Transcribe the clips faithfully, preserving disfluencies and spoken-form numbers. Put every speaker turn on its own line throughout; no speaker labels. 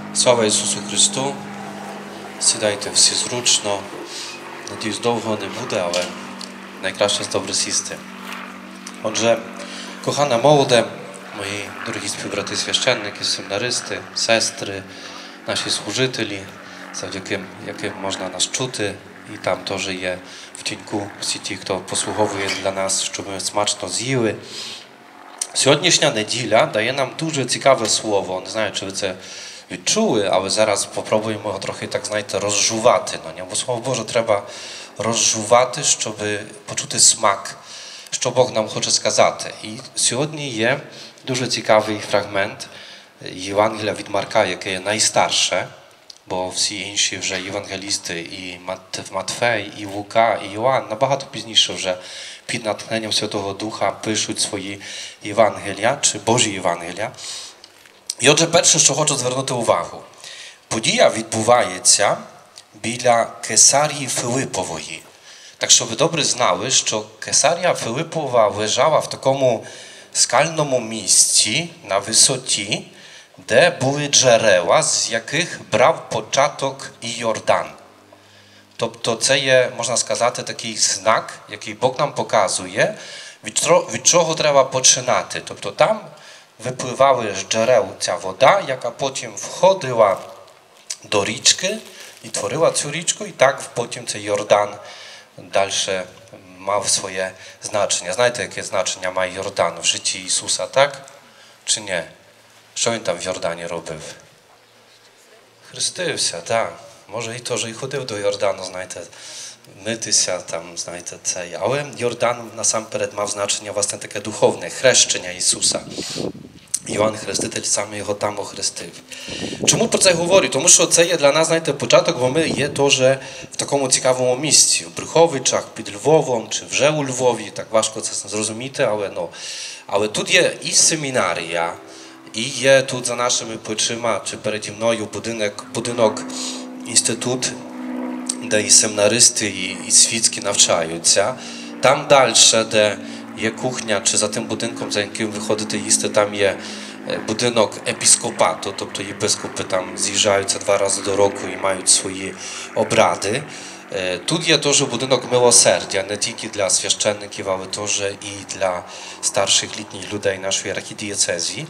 Слава Ісусу Христу! Сідайте всі зручно. Надіюсь, довго не буде, але найкраще добре сісти. Отже, кохана молоде, мої дорогі співбрати священники, семінаристи, сестри, наші служителі, завдяки яким можна нас чути, і там теж є в тіньку всі ті, хто послуговує для нас, щоб ми смачно з'їли. Сьогоднішня неділя дає нам дуже цікаве слово. Не знаю, чи ви це відчули, але зараз попробуємо його трохи, так знаєте, розжувати. Ну, бо Слово Боже треба розжувати, щоб почути смак, що Бог нам хоче сказати. І сьогодні є дуже цікавий фрагмент Євангелія від Марка, яке є найстарше, бо всі інші вже євангелісти, і Матфей, і Лука, і Йоанн набагато пізніше вже під натхненням Святого Духа пишуть свої Євангелія, чи Божі Євангелія. І отже, перше, що хочу звернути увагу. Подія відбувається біля Кесарії Филипової. Так що ви добре знали, що Кесарія Филипова лежала в такому скальному місці на висоті, де були джерела, з яких брав початок і Йордан. Тобто це є, можна сказати, такий знак, який Бог нам показує, від чого треба починати. Тобто там випливали з джерел ця вода, яка потім входила до річки і творила цю річку, і так потім цей Йордан далі мав своє значення. Знаєте, яке значення має Йордан в житті Ісуса, так? Чи ні? Що він там в Йордані робив? Хрестився, так. Може і теж і ходив до Йордану, знаєте, митися там, знаєте, цей. Але Йордан насамперед мав значення, власне, таке духовне, хрещення Ісуса. Йоанн Хреститель саме його там охрестив. Чому про це говорю? Тому що це є для нас, знаєте, початок, бо ми є теж в такому цікавому місці. В Брюховичах, під Львовом, чи вже у Львові, так важко це зрозуміти, але, ну, але тут є і семінарія, і є тут за нашими плечима, чи переді мною будинок, будинок інститут, де і семінаристи, і, і світські навчаються. Там далі, де є кухня, чи за тим будинком, за яким ви ходите їсти, там є будинок епіскопату, тобто єпископи там з'їжджаються два рази до року і мають свої обради. Тут є теж будинок милосердя, не тільки для священників, але теж і для старших літніх людей нашої архідієцезії.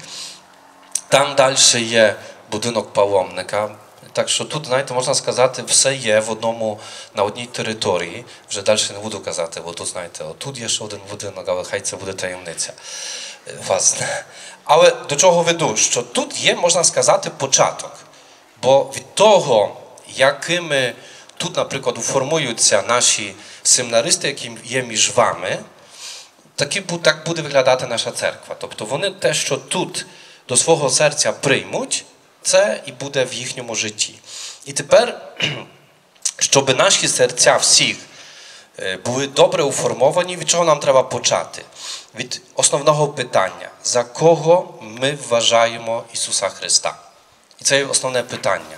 Там далі є будинок паломника. Так що тут, знаєте, можна сказати, все є в одному, на одній території. Вже далі не буду казати, бо тут, знаєте, тут є ще один будинок, але хай це буде таємниця. Власне. Але до чого веду? Що тут є, можна сказати, початок. Бо від того, якими тут, наприклад, формуються наші семінаристи, які є між вами, таки, так буде виглядати наша церква. Тобто вони те, що тут до свого серця приймуть, це і буде в їхньому житті. І тепер, щоб наші серця всіх були добре уформовані, від чого нам треба почати? Від основного питання. За кого ми вважаємо Ісуса Христа? І це є основне питання.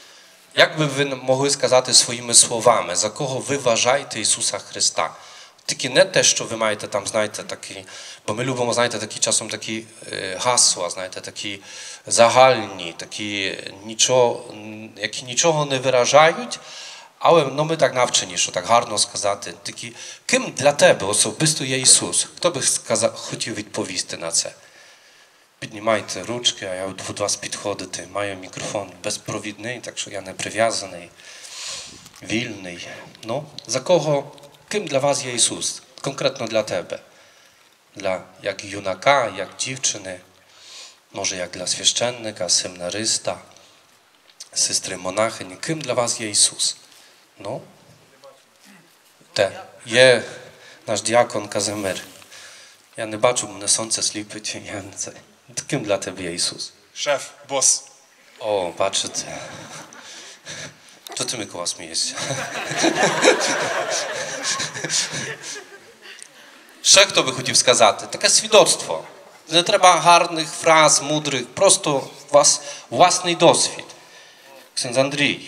Як би ви могли сказати своїми словами, за кого ви вважаєте Ісуса Христа? Тільки не те, що ви маєте там, знаєте, такі, бо ми любимо, знаєте, такі часом такі е, гасла, знаєте, такі загальні, такі нічого, які нічого не виражають, але ну, ми так навчені, що так гарно сказати. Такі, ким для тебе особисто є Ісус? Хто би сказав, хотів відповісти на це? Піднімайте ручки, а я буду до вас підходити. Маю мікрофон безпровідний, так що я не прив'язаний, вільний. Ну, за кого? Ким для вас є Ісус? Конкретно для тебе. Для, як юнака, як дівчини, може як для священника, семінариста, сестри монахині. Ким для вас є Ісус? Ну, те. Є наш діакон Казимир. Я не бачу, мене сонце сліпить. Я не це. Ким для тебе є Ісус?
Шеф, бос.
О, бачите. Що ти, Микола, смієшся? Ще хто би хотів сказати? Таке свідоцтво. Не треба гарних фраз, мудрих, просто вас, власний досвід. Ксенз Андрій.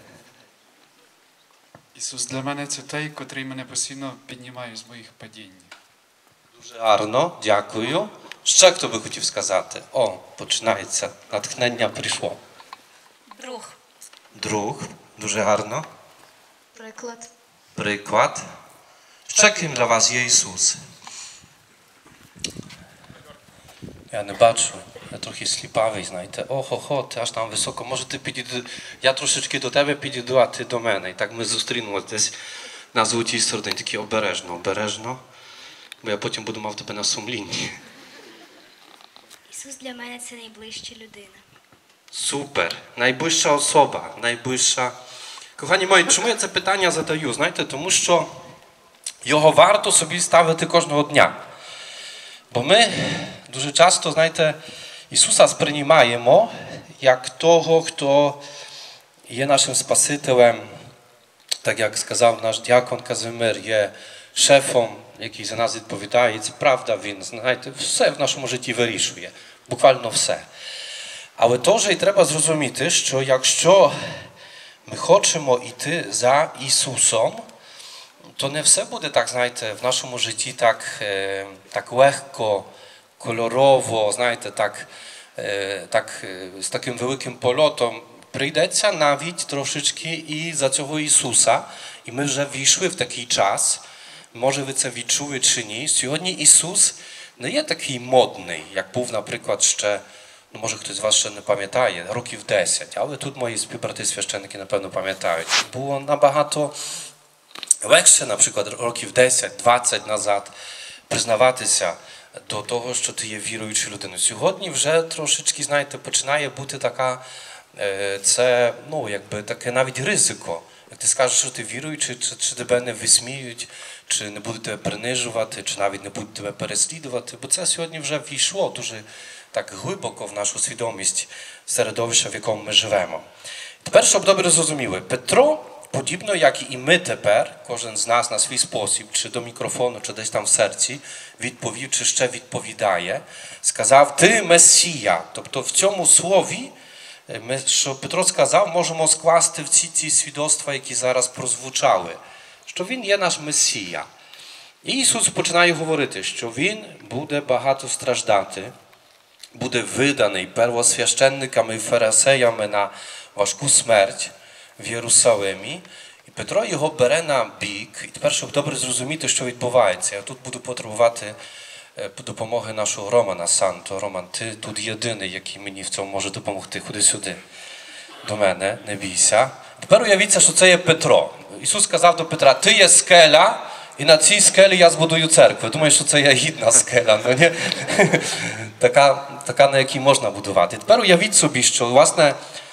Ісус для мене це той, котрий мене постійно піднімає з моїх падінь.
Дуже гарно, дякую. Ще хто би хотів сказати? О, починається, натхнення прийшло.
Друг.
Друг. Дуже гарно.
Приклад.
Приклад. Ще ким для вас є Ісус? Я не бачу. Я трохи сліпавий, знаєте. Охо-хо, ти аж там високо. Може ти підійду. Я трошечки до тебе підійду, а ти до мене. І так ми зустрінемося десь на золотій стороні. Тільки обережно, обережно. Бо я потім буду мав тебе на сумлінні.
Ісус для мене це найближча людина.
Супер. Найближча особа. Найближча. Кохані мої, чому я це питання задаю? Знаєте, тому що його варто собі ставити кожного дня. Бо ми дуже часто, знаєте, Ісуса сприймаємо як того, хто є нашим Спасителем, так як сказав наш діакон Казимир, є шефом, який за нас відповідає. І це правда, він, знаєте, все в нашому житті вирішує. Буквально все. Але теж і треба зрозуміти, що якщо ми хочемо йти за Ісусом, то не все буде так, знаєте, в нашому житті так, е, так легко, кольорово, знаєте, так, е, так, е, з таким великим польотом. Прийдеться навіть трошечки і за цього Ісуса. І ми вже війшли в такий час. Може ви це відчули чи ні. Сьогодні Ісус не є такий модний, як був, наприклад, ще, ну, може хтось з вас ще не пам'ятає, років десять. Але тут мої співбрати-священники, напевно, пам'ятають. Було набагато легше, наприклад, років десять-двадцять назад признаватися до того, що ти є віруючою людиною. Сьогодні вже трошечки, знаєте, починає бути така, це, ну, якби таке навіть ризико. Як ти скажеш, що ти віруючий, чи, чи тебе не висміють, чи не будуть тебе принижувати, чи навіть не будуть тебе переслідувати. Бо це сьогодні вже війшло дуже так глибоко в нашу свідомість середовища, в якому ми живемо. Тепер, щоб добре зрозуміли, Петро, подібно як і ми тепер, кожен з нас на свій спосіб, чи до мікрофону, чи десь там в серці, відповів, чи ще відповідає, сказав, ти Месія. Тобто в цьому слові, ми, що Петро сказав, можемо скласти в ці, ці свідоцтва, які зараз прозвучали, що він є наш Месія. І Ісус починає говорити, що він буде багато страждати, буде виданий первосвященниками і фарисеями на важку смерть в Єрусалимі. І Петро його бере на бік. І тепер, щоб добре зрозуміти, що відбувається, я тут буду потребувати допомоги нашого Романа Санто. Роман, ти тут єдиний, який мені в цьому може допомогти. Ходи сюди, до мене, не бійся. Тепер уявіться, що це є Петро. Ісус сказав до Петра, ти є скеля, і на цій скелі я збудую церкву. Думаю, що це є гідна скеля, ну, ні? така, така, на якій можна будувати. Тепер уявіть собі, що, власне,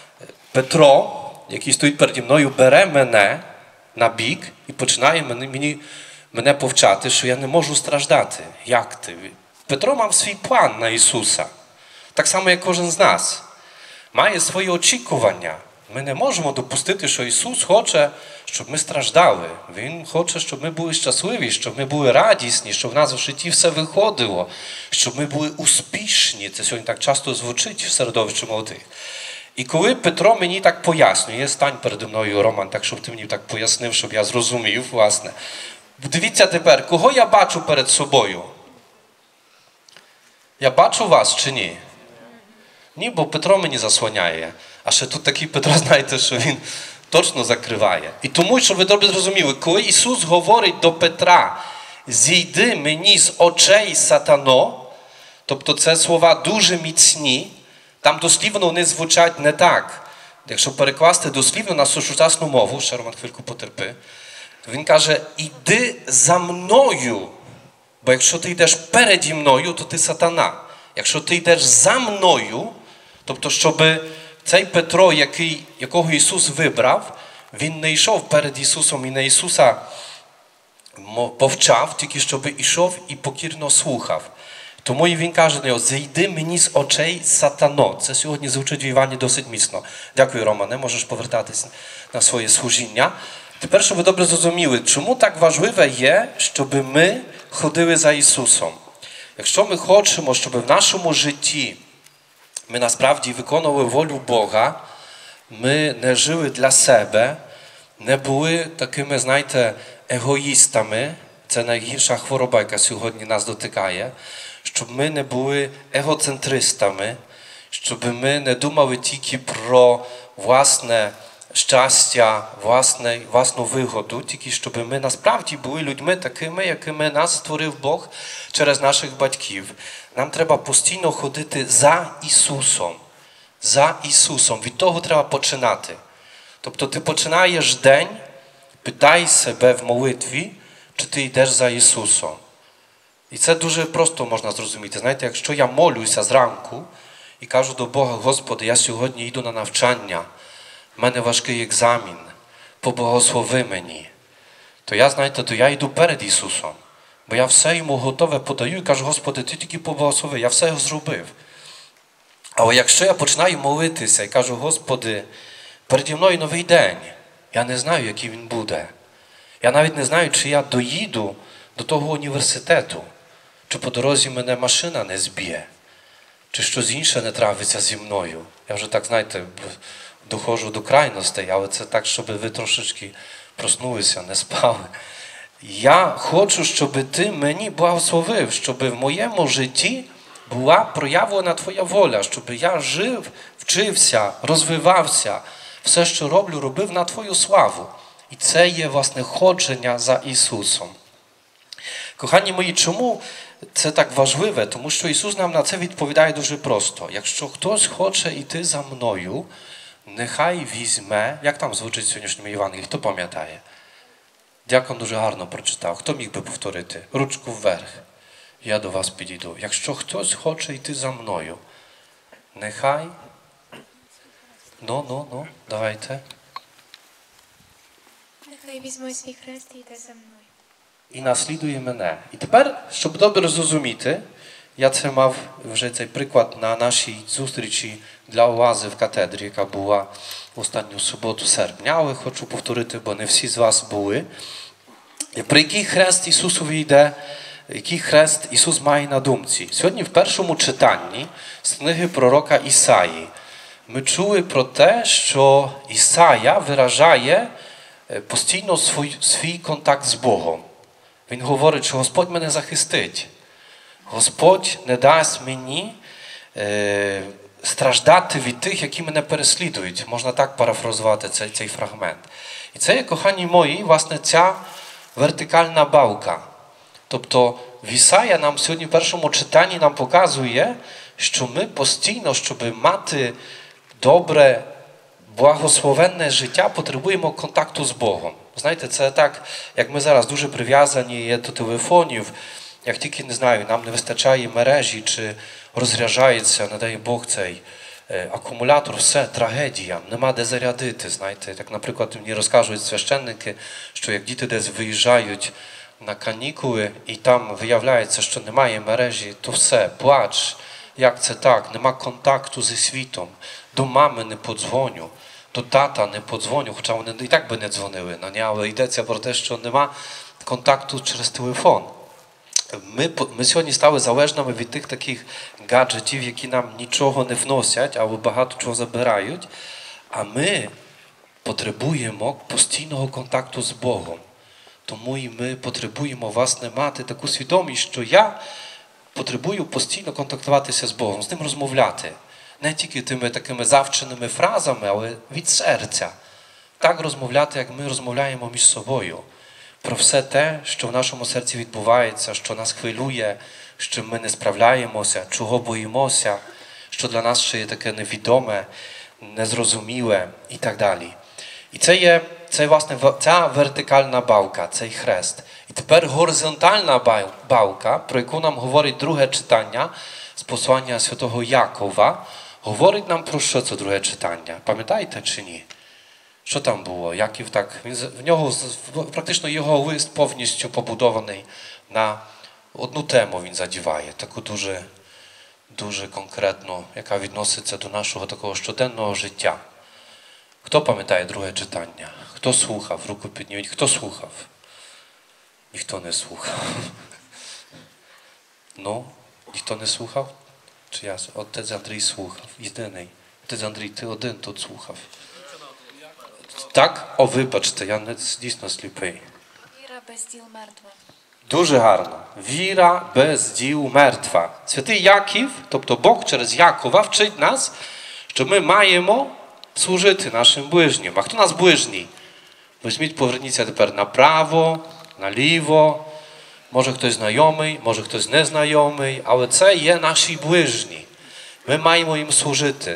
Петро, який стоїть переді мною, бере мене на бік і починає мені, мені, мене повчати, що я не можу страждати. Як ти? Петро мав свій план на Ісуса. Так само, як кожен з нас. Має свої очікування. Ми не можемо допустити, що Ісус хоче, щоб ми страждали. Він хоче, щоб ми були щасливі, щоб ми були радісні, щоб в нас в житті все виходило, щоб ми були успішні. Це сьогодні так часто звучить в середовищі молодих. І коли Петро мені так пояснює, стань переді мною, Роман, так, щоб ти мені так пояснив, щоб я зрозумів, власне. Дивіться тепер, кого я бачу перед собою? Я бачу вас чи ні? Ні, бо Петро мені заслоняє. А ще тут такий Петро, знаєте, що він точно закриває. І тому, щоб ви добре зрозуміли, коли Ісус говорить до Петра, зійди мені з очей, сатано, тобто це слова дуже міцні, там дослівно вони звучать не так. Якщо перекласти дослівно на сучасну мову, ще, Роман, хвильку потерпи, то він каже, іди за мною, бо якщо ти йдеш переді мною, то ти сатана. Якщо ти йдеш за мною, тобто, щоб цей Петро, який, якого Ісус вибрав, він не йшов перед Ісусом і на Ісуса повчав, тільки щоб йшов і покірно слухав. Тому і він каже до нього, зійди мені з очей, сатано. Це сьогодні звучить в Івані досить міцно. Дякую, Романе, можеш повертатись на своє служіння. Тепер, щоб ви добре зрозуміли, чому так важливе є, щоб ми ходили за Ісусом. Якщо ми хочемо, щоб в нашому житті ми насправді виконували волю Бога, ми не жили для себе, не були такими, знаєте, егоїстами, це найгірша хвороба, яка сьогодні нас дотикає, щоб ми не були егоцентристами, щоб ми не думали тільки про власне щастя, власне, власну вигоду, тільки щоб ми насправді були людьми такими, якими нас створив Бог через наших батьків. Нам треба постійно ходити за Ісусом. За Ісусом. Від того треба починати. Тобто ти починаєш день, питай себе в молитві, чи ти йдеш за Ісусом. І це дуже просто можна зрозуміти. Знаєте, якщо я молюся зранку і кажу до Бога: Господи, я сьогодні йду на навчання, в мене важкий екзамен, поблагослови мені, то я, знаєте, то я йду перед Ісусом. Бо я все йому готове подаю і кажу: Господи, ти тільки поблагослови, я все його зробив. Але якщо я починаю молитися і кажу: Господи, переді мною новий день, я не знаю, який він буде. Я навіть не знаю, чи я доїду до того університету, чи по дорозі мене машина не зб'є, чи щось інше не трапиться зі мною. Я вже так, знаєте, доходжу до крайностей, але це так, щоб ви трошечки проснулися, не спали. Я хочу, щоб ти мені благословив, щоб в моєму житті була проявлена твоя воля, щоб я жив, вчився, розвивався, все, що роблю, робив на твою славу. І це є, власне, ходження за Ісусом. Кохані мої, чому це так важливе? Тому що Ісус нам на це відповідає дуже просто. Якщо хтось хоче йти за мною, нехай візьме, як там звучить в сьогоднішньому Євангелії, хто пам'ятає? Дякую, дуже гарно прочитав. Хто міг би повторити? Ручку вверх. Я до вас підійду. Якщо хтось хоче йти за мною, нехай... Ну, ну, ну, давайте.
Нехай візьме свій хрест і йде за мною.
І наслідує мене. І тепер, щоб добре зрозуміти, я це мав вже цей приклад на нашій зустрічі для оази в катедрі, яка була в останню суботу серпня, але хочу повторити, бо не всі з вас були. Про який хрест Ісусові йде, який хрест Ісус має на думці. Сьогодні в першому читанні з книги пророка Ісаї ми чули про те, що Ісая виражає постійно свій, свій контакт з Богом. Він говорить, що Господь мене захистить. Господь не дасть мені е, страждати від тих, які мене переслідують. Можна так парафразувати цей, цей фрагмент. І це є, кохані мої, власне, ця вертикальна балка. Тобто в Ісая нам сьогодні в першому читанні нам показує, що ми постійно, щоб мати добре, благословенне життя, потребуємо контакту з Богом. Знаєте, це так, як ми зараз дуже прив'язані є до телефонів, як тільки, не знаю, нам не вистачає мережі, чи розряджається, не дай Бог, цей е, акумулятор, все, трагедія, нема де зарядити, знаєте. Як, наприклад, мені розказують священники, що як діти десь виїжджають на канікули, і там виявляється, що немає мережі, то все, плач, як це так, нема контакту зі світом, до мами не подзвоню, до тата не подзвоню, хоча вони і так би не дзвонили, але йдеться про те, що нема контакту через телефон. Ми, ми сьогодні стали залежними від тих таких гаджетів, які нам нічого не вносять, або багато чого забирають, а ми потребуємо постійного контакту з Богом. Тому і ми потребуємо, власне, мати таку свідомість, що я потребую постійно контактуватися з Богом, з ним розмовляти. Не тільки тими такими завченими фразами, але від серця. Так розмовляти, як ми розмовляємо між собою. Про все те, що в нашому серці відбувається, що нас хвилює, що ми не справляємося, чого боїмося, що для нас ще є таке невідоме, незрозуміле і так далі. І це є, це, власне, ця вертикальна балка, цей хрест. І тепер горизонтальна балка, про яку нам говорить друге читання з послання святого Якова, говорить нам про що це друге читання. Пам'ятаєте чи ні? Що там було? Яків так, він, в нього, практично його лист повністю побудований на одну тему він задіває, таку дуже, дуже конкретну, яка відноситься до нашого такого щоденного життя. Хто пам'ятає друге читання? Хто слухав? Руку підніміть. Хто слухав? Ніхто не слухав. Ну, ніхто не слухав? Чи я? Отець Андрій слухав. Єдиний. Отець Андрій, ти один тут слухав. Так? О, вибачте, я не, дійсно сліпий.
Віра без діл мертва.
Дуже гарно. Віра без діл мертва. Святий Яків, тобто Бог через Якова вчить нас, що ми маємо служити нашим ближнім. А хто нас ближній? Візьміть, поверніться тепер направо, наліво. Може хтось знайомий, може хтось незнайомий, але це є наші ближні. Ми маємо їм служити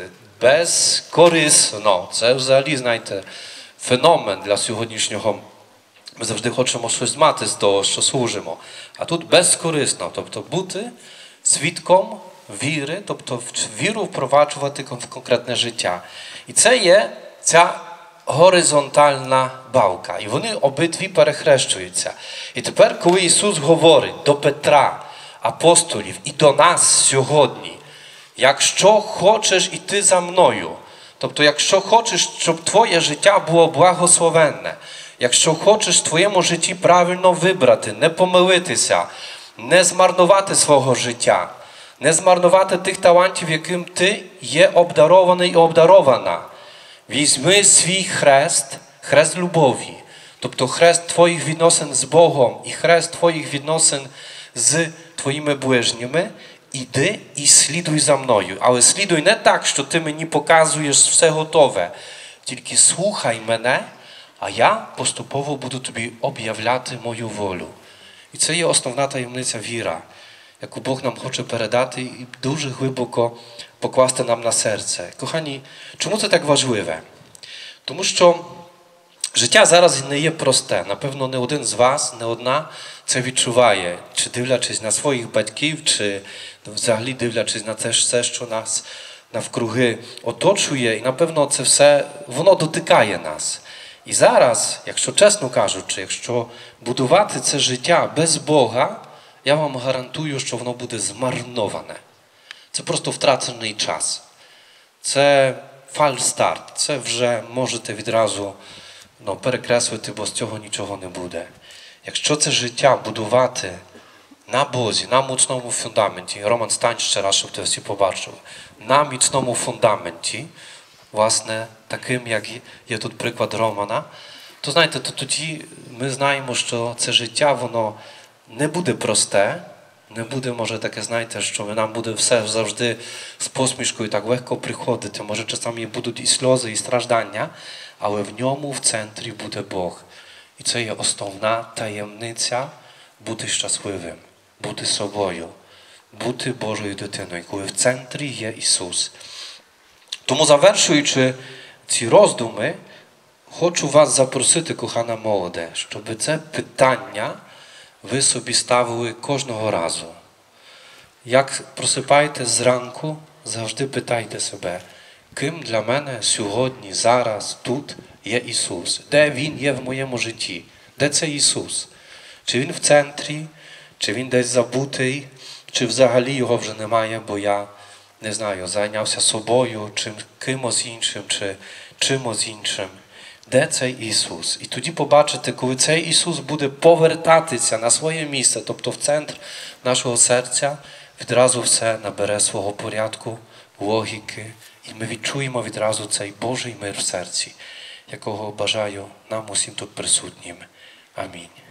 безкорисно. Це взагалі, знаєте, феномен для сьогоднішнього. Ми завжди хочемо щось мати з того, що служимо. А тут безкорисно, тобто бути свідком віри, тобто віру впроваджувати в конкретне життя. І це є ця горизонтальна балка. І вони обидві перехрещуються. І тепер, коли Ісус говорить до Петра, апостолів і до нас сьогодні, якщо хочеш іти за мною, тобто якщо хочеш, щоб твоє життя було благословенне, якщо хочеш в твоєму житті правильно вибрати, не помилитися, не змарнувати свого життя, не змарнувати тих талантів, яким ти є обдарований і обдарована, візьми свій хрест, хрест любові, тобто хрест твоїх відносин з Богом і хрест твоїх відносин з твоїми ближніми, іди і слідуй за мною. Але слідуй не так, що ти мені показуєш все готове, тільки слухай мене, а я поступово буду тобі об'являти мою волю. І це є основна таємниця віра, яку Бог нам хоче передати і дуже глибоко покласти нам на серце. Кохані, чому це так важливе? Тому що життя зараз не є просте. Напевно, не один з вас, не одна це відчуває, чи дивлячись на своїх батьків, чи взагалі дивлячись на те все, що нас навкруги оточує. І, напевно, це все, воно дотикає нас. І зараз, якщо чесно кажучи, якщо будувати це життя без Бога, я вам гарантую, що воно буде змарноване. Це просто втрачений час. Це фальстарт. Це вже можете відразу ну, перекреслити, бо з цього нічого не буде. Якщо це життя будувати на Бозі, на міцному фундаменті, Роман, стань ще раз, щоб ти всі побачили, на міцному фундаменті, власне, таким, як є тут приклад Романа, то, знаєте, то тоді ми знаємо, що це життя, воно не буде просте, не буде, може, таке, знаєте, що нам буде все завжди з посмішкою так легко приходити. Може, часами будуть і сльози, і страждання, але в ньому в центрі буде Бог. І це є основна таємниця бути щасливим, бути собою, бути Божою дитиною, коли в центрі є Ісус. Тому, завершуючи ці роздуми, хочу вас запросити, кохана молоде, щоб це питання ви собі ставили кожного разу. Як просипаєтесь зранку, завжди питайте себе, ким для мене сьогодні, зараз, тут є Ісус? Де Він є в моєму житті? Де це Ісус? Чи Він в центрі, чи Він десь забутий, чи взагалі Його вже немає, бо я, не знаю, зайнявся собою, чи кимось іншим, чи чимось іншим. Де цей Ісус? І тоді побачите, коли цей Ісус буде повертатися на своє місце, тобто в центр нашого серця, відразу все набере свого порядку, логіки, і ми відчуємо відразу цей Божий мир в серці, якого бажаю нам усім тут присутнім. Амінь.